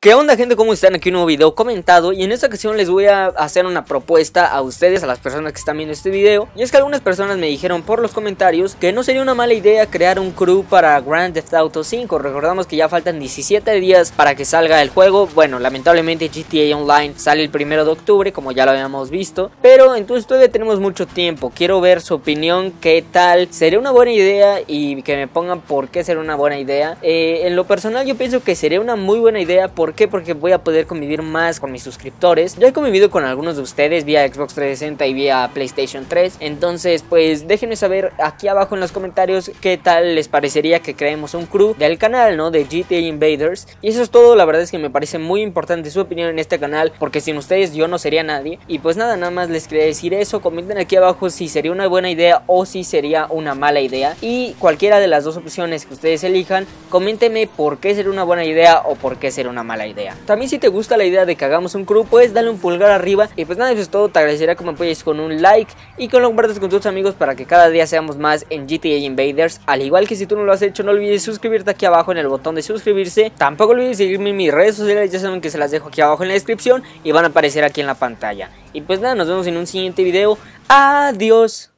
¿Qué onda, gente? ¿Cómo están? Aquí un nuevo video comentado, y en esta ocasión les voy a hacer una propuesta a ustedes, a las personas que están viendo este video. Y es que algunas personas me dijeron por los comentarios que no sería una mala idea crear un crew para Grand Theft Auto 5. Recordamos que ya faltan 17 días para que salga el juego. Bueno, lamentablemente GTA Online sale el 1 de octubre, como ya lo habíamos visto, pero entonces todavía tenemos mucho tiempo. Quiero ver su opinión, qué tal, sería una buena idea, y que me pongan por qué sería una buena idea. En lo personal yo pienso que sería una muy buena idea. ¿Por qué? Porque voy a poder convivir más con mis suscriptores. Yo he convivido con algunos de ustedes vía Xbox 360 y vía PlayStation 3. Entonces pues déjenme saber aquí abajo en los comentarios qué tal les parecería que creemos un crew del canal, ¿no? De GTA Invaders. Y eso es todo. La verdad es que me parece muy importante su opinión en este canal, porque sin ustedes yo no sería nadie. Y pues nada más les quería decir eso. Comenten aquí abajo si sería una buena idea o si sería una mala idea. Y cualquiera de las dos opciones que ustedes elijan, coméntenme por qué sería una buena idea o por qué sería una mala idea. También si te gusta la idea de que hagamos un crew, puedes darle un pulgar arriba. Y pues nada, eso es todo. Te agradecería que me apoyes con un like y que lo compartas con tus amigos para que cada día seamos más en GTA Invaders. Al igual que si tú no lo has hecho, no olvides suscribirte aquí abajo en el botón de suscribirse. Tampoco olvides seguirme en mis redes sociales, ya saben que se las dejo aquí abajo en la descripción y van a aparecer aquí en la pantalla. Y pues nada, nos vemos en un siguiente video. Adiós.